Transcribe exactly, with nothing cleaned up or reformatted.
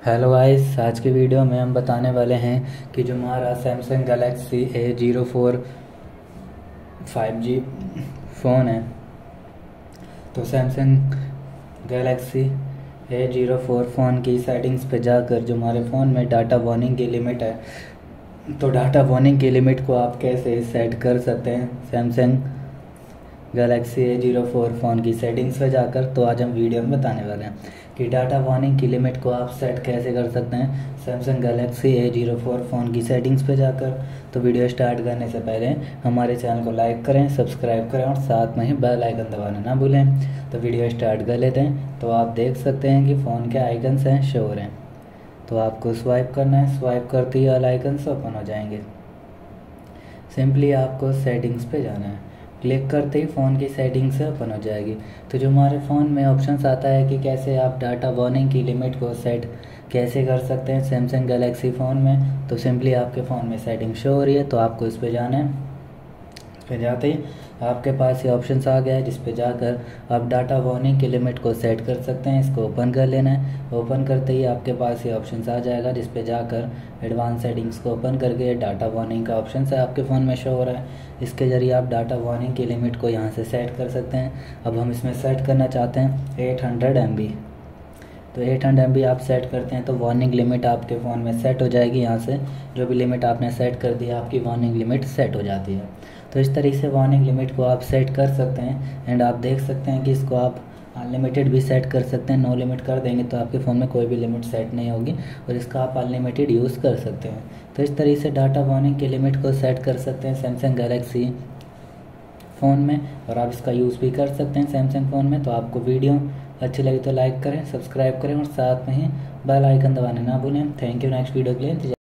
Hello guys, आज की video में हम बताने वाले हैं कि जो हमारा Samsung Galaxy A zero four five G phone है। तो Samsung Galaxy A zero four phone की सेटिंग्स पे जाकर जो हमारे फ़ोन में डाटा वार्निंग की लिमिट है, तो डाटा वार्निंग की लिमिट को आप कैसे सेट कर सकते हैं Samsung Galaxy A zero four phone की सेटिंग्स पे जाकर। तो आज हम वीडियो में बताने वाले हैं कि डाटा वार्निंग की लिमिट को आप सेट कैसे कर सकते हैं Samsung Galaxy A zero four phone की सेटिंग्स पे जाकर। तो वीडियो स्टार्ट करने से पहले हमारे चैनल को लाइक करें, सब्सक्राइब करें और साथ में ही बेल आइकन दबाना ना भूलें। तो वीडियो स्टार्ट कर लेते हैं। तो आप देख सकते हैं कि फ़ोन के आइकन्स हैं, शो हो रहे हैं। तो आपको स्वाइप करना है, स्वाइप करते ही ऑल आइकन्स ओपन हो जाएंगे। सिंपली आपको सेटिंग्स पे जाना है, क्लिक करते ही फ़ोन की सेटिंग से ओपन हो जाएगी। तो जो हमारे फ़ोन में ऑप्शंस आता है कि कैसे आप डाटा वार्निंग की लिमिट को सेट कैसे कर सकते हैं सैमसंग गैलेक्सी फ़ोन में। तो सिंपली आपके फ़ोन में सेटिंग शो हो रही है, तो आपको इस पर जाना है। इस पर जाते ही आपके पास ये ऑप्शंस आ गया है जिस पे जाकर आप डाटा वार्निंग की लिमिट को सेट कर सकते हैं। इसको ओपन कर लेना है। ओपन करते ही आपके पास ये ऑप्शंस आ जाएगा जिस पे जाकर एडवांस सेटिंग्स को ओपन करके डाटा वार्निंग का ऑप्शन है आपके फ़ोन में शो हो रहा है। इसके ज़रिए आप डाटा वार्निंग की लिमिट को यहाँ से सेट कर सकते हैं। अब हम इसमें सेट करना चाहते हैं एट हंड्रेड एम बी। तो एट हंड्रेड एम बी आप सेट करते हैं तो वार्निंग लिमिट आपके फ़ोन में सेट हो जाएगी। यहाँ से जो भी लिमिट आपने सेट कर दी है आपकी वार्निंग लिमिट सेट हो जाती है। तो इस तरीके से वार्निंग लिमिट को आप सेट कर सकते हैं। एंड आप देख सकते हैं कि इसको आप अनलिमिटेड भी सेट कर सकते हैं। नो लिमिट कर देंगे तो आपके फ़ोन में कोई भी लिमिट सेट नहीं होगी और इसका आप अनलिमिटेड यूज़ कर सकते हैं। तो इस तरीके से डाटा वार्निंग की लिमिट को सेट कर सकते हैं सैमसंग गैलेक्सी फ़ोन में, और आप इसका यूज़ भी कर सकते हैं सैमसंग फ़ोन में। तो आपको वीडियो अच्छी लगी तो लाइक करें, सब्सक्राइब करें और साथ में ही बेल आइकन दबाने ना भूलें। Thank you. नेक्स्ट वीडियो के लिए